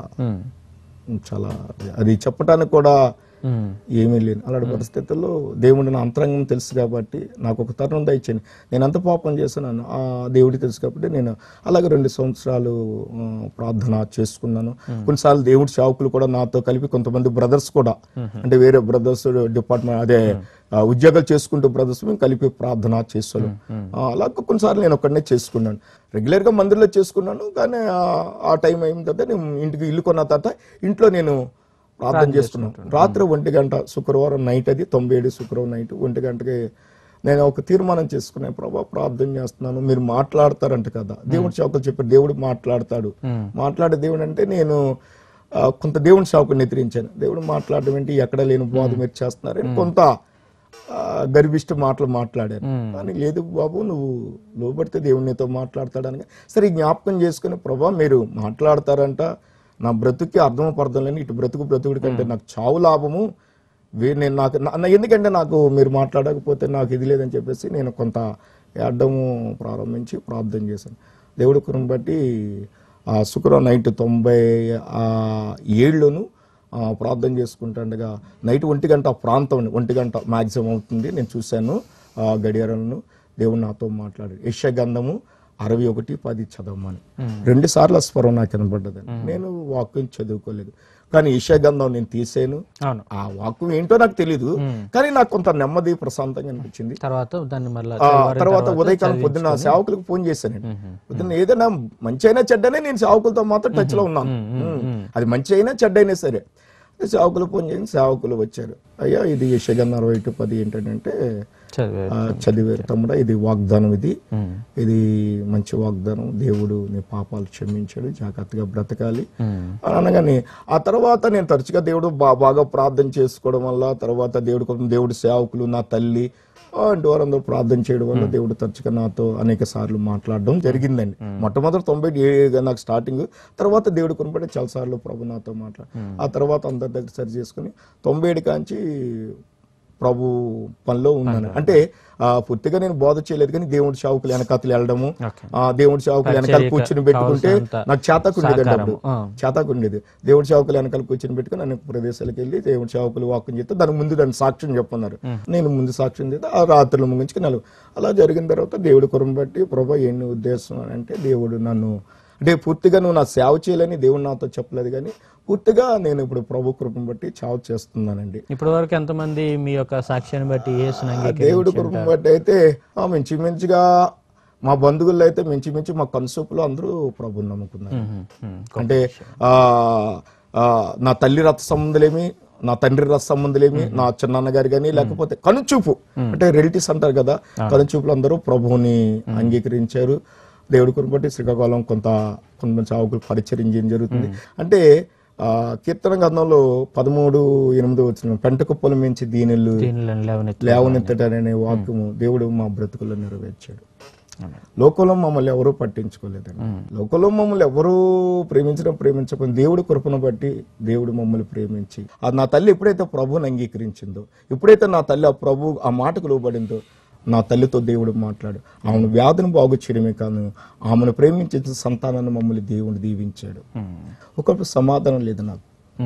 చాలా అది చెప్పడానికి కూడా ఏమీ లేదు. అలాంటి పరిస్థితుల్లో దేవుడి నా అంతరంగం తెలుసు కాబట్టి నాకు ఒక తరుణం దయచేయండి. నేను ఎంత పాపం చేస్తున్నాను ఆ దేవుడికి తెలుసు కాబట్టి నేను అలాగే రెండు సంవత్సరాలు ప్రార్థన చేసుకున్నాను. కొన్నిసార్లు దేవుడి సేవకులు కూడా నాతో కలిపి కొంతమంది బ్రదర్స్ కూడా అంటే వేరే బ్రదర్స్ డిపార్ట్మెంట్ అదే ఉద్యోగాలు చేసుకుంటూ బ్రదర్స్ మేము కలిపి ప్రార్థన చేస్తాను. అలాగే కొన్నిసార్లు నేను ఒక్కడనే చేసుకున్నాను, రెగ్యులర్ గా మందిరంలో చేసుకున్నాను. కానీ ఆ టైం అయిన తర్వాత నేను ఇంటికి ఇల్లు కొన్న తర్వాత ఇంట్లో నేను ప్రార్థన చేసుకున్నాను. రాత్రి ఒంటి గంట శుక్రవారం నైట్, అది తొంభై ఏడు శుక్రవారం నైట్ ఒంటి గంటకి నేను ఒక తీర్మానం చేసుకున్నాను, ప్రభా ప్రార్థన చేస్తున్నాను, మీరు మాట్లాడతారంట కదా దేవుడి సేవకులు చెప్పారు, దేవుడు మాట్లాడతాడు. మాట్లాడే దేవుడు అంటే నేను కొంత దేవుడి సేవకుని ఎదిరించాను. దేవుడు మాట్లాడడం ఏంటి ఎక్కడ లేని బాధ మీరు చేస్తున్నారని కొంత గర్భిష్ట మాటలు మాట్లాడాను. కానీ లేదు బాబు నువ్వు లోబడితే దేవుడు నీతో మాట్లాడతాడని సరే జ్ఞాపకం చేసుకుని ప్రభా మీరు మాట్లాడతారంట, నా బ్రతుక్కి అర్థం పర్థం లేని ఇటు బ్రతుకు బ్రతుకుడి కంటే నాకు చావు లాభము, నేను నాకు ఎందుకంటే నాకు మీరు మాట్లాడకపోతే నాకు ఇది లేదని చెప్పేసి నేను కొంత ఏడ్డము ప్రారంభించి ప్రార్థన చేశాను. దేవుడి కృపను బట్టి ఆ శుక్రవారం నైట్ తొంభై ఏడులోను ప్రార్థన చేసుకుంటుండగా నైట్ ఒంటి గంట ప్రాంతం ఒంటి గంట మ్యాక్సిమం అవుతుంది నేను చూశాను ఆ గడియారంను. దేవుడు నాతో మాట్లాడాడు, యెషయా గ్రంథము అరవై ఒకటి పది చదవమని. రెండు సార్లు స్వరం నాకు కనబడ్డదని. నేను వాక్యం చదువుకోలేదు, కానీ యెషయా గ్రంథం నేను తీసాను. ఆ వాక్యం ఏంటో నాకు తెలీదు, కానీ నాకు కొంత నెమ్మది ప్రశాంతంగా అనిపించింది. తర్వాత ఉదయకాలం పొద్దున్న సేవకులకు ఫోన్ చేశాను. పొద్దున్న ఏదైనా మంచి అయినా చెడ్డనే నేను సేవకులతో మాత్రం టచ్ లో ఉన్నాను, అది మంచి అయినా చెడ్డైనా సరే. సేవకులు ఫోన్ చేసి సేవకులు వచ్చారు, అయ్యా ఇది యెషయా గ్రంథం అరవై ఒకటి పది ఏంటంటే చదివారు తమ్ముడా, ఇది వాగ్దానం, ఇది ఇది మంచి వాగ్దానం, దేవుడు నీ పాపాలు క్షమించాడు, జాగ్రత్తగా బ్రతకాలి అని అనగానే ఆ తర్వాత నేను తరచుగా దేవుడు బాగా ప్రార్థన చేసుకోవడం వల్ల తర్వాత దేవుడి కోసం దేవుడి సేవకులు నా తల్లి అంటే వారందరూ ప్రార్థన చేయడం వల్ల దేవుడు తరచుగా నాతో అనేక సార్లు మాట్లాడడం జరిగిందండి. మొట్టమొదటి తొంభై నాకు స్టార్టింగ్, తర్వాత దేవుడు కొనబడి చాలా సార్లు ప్రభు నాతో మాట్లాడు. ఆ తర్వాత అందరి దగ్గర సరి చేసుకుని తొంభై ఏడు కాంచి ప్రభు పనిలో ఉన్నాను. అంటే ఆ పూర్తిగా నేను బోధ చేయలేదు, కానీ దేవుడి చావుకులు వెనకాతలు వెళ్ళడము, ఆ దేవుడి చావుకులు వెనకాల కూర్చుని పెట్టుకుంటే నాకు చేతకుండేదండి. అప్పుడు చేతకుండేది. దేవుడి చావుకులు వెనకాల కూర్చుని పెట్టుకుని అనేక ప్రదేశాలకు వెళ్ళి దేవుడి చావుకులు వాక్యం చేస్తే దానికి ముందు దాన్ని సాక్ష్యం చెప్పన్నారు. నేను ముందు సాక్ష్యం చేస్తే ఆ రాత్రులు ముగించుకుని నెలవు అలా జరిగిన తర్వాత దేవుడి కురం బట్టి ప్రభు ఏంటి ఉద్దేశం అంటే దేవుడు నన్ను అంటే పూర్తిగా నువ్వు నా సేవ చేయాలని దేవుడు నాతో చెప్పలేదు, కానీ పూర్తిగా నేను ఇప్పుడు ప్రభు కృపను బట్టి చావు చేస్తున్నానండి. ఇప్పటి వరకు ఎంతమంది మీ యొక్క సాక్ష్యాన్ని బట్టి దేవుడి కృపను బట్టి అయితే మించుమించుగా మా బంధువుల్లో అయితే మించుమించు మా కన్సూపులో అందరూ ప్రభుని నమ్ముకున్నారు. అంటే ఆ నా తల్లి రథ సంబంధులేమి, నా తండ్రి రథ సంబంధులేమి, నా చిన్నాన్న గారు కానీ, లేకపోతే కనుచూపు అంటే రిలేటివ్స్ అంటారు కదా, కనుచూపులు అందరూ ప్రభువుని అంగీకరించారు. దేవుడి కురిని బట్టి శ్రీకాకుళం కొంత కొంత చావుకులు పరిచయం చేయడం జరుగుతుంది. అంటే ఆ కీర్తన గ్రంథంలో పదమూడు ఎనిమిది వచ్చిన పెంట కుప్పల మించి దీనిల్లు లేవనెత్తడనే వాక్యము దేవుడు మా బ్రతుకుల్లో నెరవేర్చాడు. లోకంలో మమ్మల్ని ఎవరూ పట్టించుకోలేదండి. లోకంలో మమ్మల్ని ఎవరూ ప్రేమించడం ప్రేమించకుండా దేవుడి కృపను బట్టి దేవుడు మమ్మల్ని ప్రేమించి అది నా తల్లి ఎప్పుడైతే ప్రభువుని అంగీకరించిందో, ఎప్పుడైతే నా తల్లి ఆ ప్రభు ఆ మాటకు లోబడిందో, నా తల్లితో దేవుడు మాట్లాడు ఆమెను వ్యాధిని బాగు చేయడమే కాదు, ఆమెను ప్రేమించిన సంతానాన్ని మమ్మల్ని దేవుడు దీవించాడు. ఒకప్పుడు సమాధానం లేదు, నాకు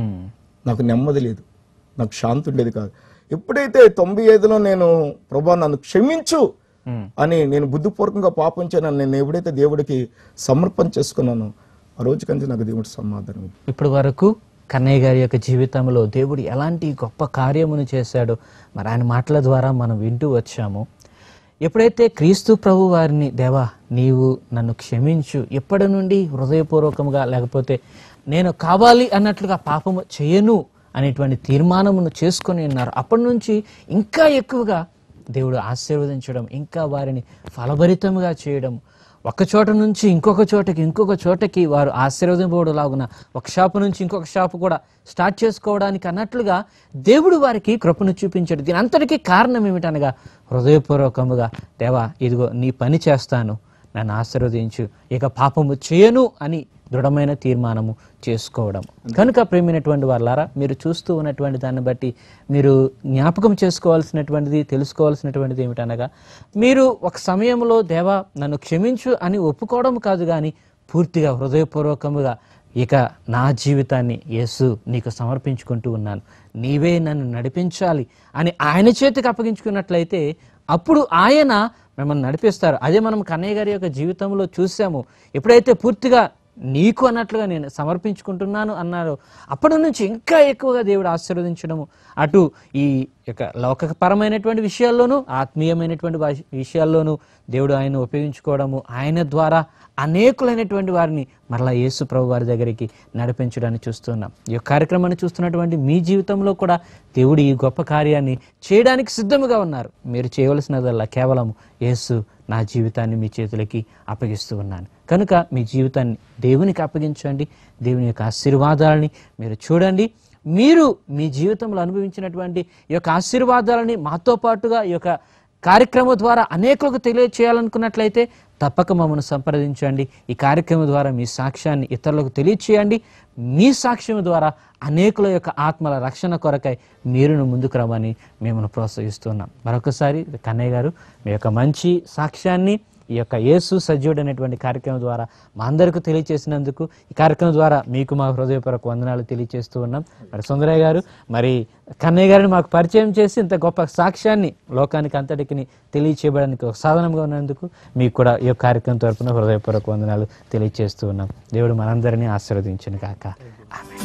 నాకు నెమ్మది లేదు, నాకు శాంతి ఉండేది కాదు. ఎప్పుడైతే తొంభై ఐదులో నేను ప్రభా నన్ను క్షమించు అని నేను బుద్ధిపూర్వకంగా పాపం చేయను నేను ఎప్పుడైతే దేవుడికి సమర్పణ చేసుకున్నానో ఆ రోజు కంటే నాకు దేవుడి సమాధానం. ఇప్పటి వరకు కన్నయ్య గారి యొక్క జీవితంలో దేవుడు ఎలాంటి గొప్ప కార్యమును చేశాడో మరి ఆయన మాటల ద్వారా మనం వింటూ వచ్చాము. ఎప్పుడైతే క్రీస్తు ప్రభు వారిని దేవా నీవు నన్ను క్షమించు, ఎప్పటి నుండి హృదయపూర్వకంగా లేకపోతే నేను కావాలి అన్నట్లుగా పాపము చేయను అనేటువంటి తీర్మానమును చేసుకొని ఉన్నారు, అప్పటి నుంచి ఇంకా ఎక్కువగా దేవుడు ఆశీర్వదించడం, ఇంకా వారిని ఫలభరితంగా చేయడం, ఒక చోట నుంచి ఇంకొక చోటకి ఇంకొక చోటకి వారు ఆశీర్వదింపబడులాగున ఒక షాపు నుంచి ఇంకొక షాపు కూడా స్టార్ట్ చేసుకోవడానికి అన్నట్లుగా దేవుడు వారికి కృపను చూపించాడు. దీని అంతటికీ కారణం ఏమిటనగా హృదయపూర్వకముగా దేవా ఇదిగో నీ పని చేస్తాను, నన్ను ఆశీర్వదించు, ఇక పాపము చేయను అని దృఢమైన తీర్మానము చేసుకోవడం. కనుక ప్రేమైనటువంటి వాళ్ళారా, మీరు చూస్తూ ఉన్నటువంటి దాన్ని బట్టి మీరు జ్ఞాపకం చేసుకోవాల్సినటువంటిది, తెలుసుకోవాల్సినటువంటిది ఏమిటనగా, మీరు ఒక సమయంలో దేవా నన్ను క్షమించు అని ఒప్పుకోవడం కాదు, కానీ పూర్తిగా హృదయపూర్వకముగా ఇక నా జీవితాన్ని యేసు నీకు సమర్పించుకుంటూ ఉన్నాను, నీవే నన్ను నడిపించాలి అని ఆయన చేతికి అప్పగించుకున్నట్లయితే అప్పుడు ఆయన మిమ్మల్ని నడిపిస్తారు. అదే మనం కన్నయ్య గారి యొక్క జీవితంలో చూసాము. ఎప్పుడైతే పూర్తిగా నీకు అన్నట్లుగా నేను సమర్పించుకుంటున్నాను అన్నారు, అప్పటి నుంచి ఇంకా ఎక్కువగా దేవుడు ఆశీర్వదించడము, అటు ఈ యొక్క లౌకికపరమైనటువంటి విషయాల్లోనూ ఆత్మీయమైనటువంటి విషయాల్లోనూ దేవుడు ఆయన ఉపయోగించుకోవడము, ఆయన ద్వారా అనేకులైనటువంటి వారిని మరలా యేసు ప్రభు వారి దగ్గరికి నడిపించడాన్ని చూస్తున్నాం. ఈ కార్యక్రమాన్ని చూస్తున్నటువంటి మీ జీవితంలో కూడా దేవుడు ఈ గొప్ప కార్యాన్ని చేయడానికి సిద్ధముగా ఉన్నారు. మీరు చేయవలసినదల్లా కేవలం యేసు నా జీవితాన్ని మీ చేతులకి అప్పగిస్తూ ఉన్నాను, కనుక మీ జీవితాన్ని దేవునికి అప్పగించండి. దేవుని యొక్క ఆశీర్వాదాలని మీరు చూడండి. మీరు మీ జీవితంలో అనుభవించినటువంటి ఈ యొక్క ఆశీర్వాదాలని మాతో పాటుగా ఈ యొక్క కార్యక్రమం ద్వారా అనేకులకు తెలియచేయాలనుకున్నట్లయితే తప్పక మమ్మల్ని సంప్రదించండి. ఈ కార్యక్రమం ద్వారా మీ సాక్ష్యాన్ని ఇతరులకు తెలియచేయండి. మీ సాక్ష్యం ద్వారా అనేకుల యొక్క ఆత్మల రక్షణ కొరకై మీరును ముందుకు రమ్మని మిమ్మల్ని ప్రోత్సహిస్తున్నాం. మరొకసారి కన్నయ్య గారు మీ యొక్క మంచి సాక్ష్యాన్ని ఈ యొక్క యేసు సజీవుడు అనేటువంటి కార్యక్రమం ద్వారా మా అందరికీ తెలియచేసినందుకు ఈ కార్యక్రమం ద్వారా మీకు మా హృదయపూర్వక వందనాలు తెలియజేస్తూ ఉన్నాం. మరి సుందరయ్య గారు, మరి కన్నయ్య గారిని మాకు పరిచయం చేసి ఇంత గొప్ప సాక్ష్యాన్ని లోకానికి అంతటికి తెలియచేయడానికి ఒక సాధనంగా ఉన్నందుకు మీకు కూడా ఈ కార్యక్రమం తరపున హృదయపూర్వక వందనాలు తెలియజేస్తూ ఉన్నాం. దేవుడు మనందరినీ ఆశీర్వదించును గాక. ఆమేన్.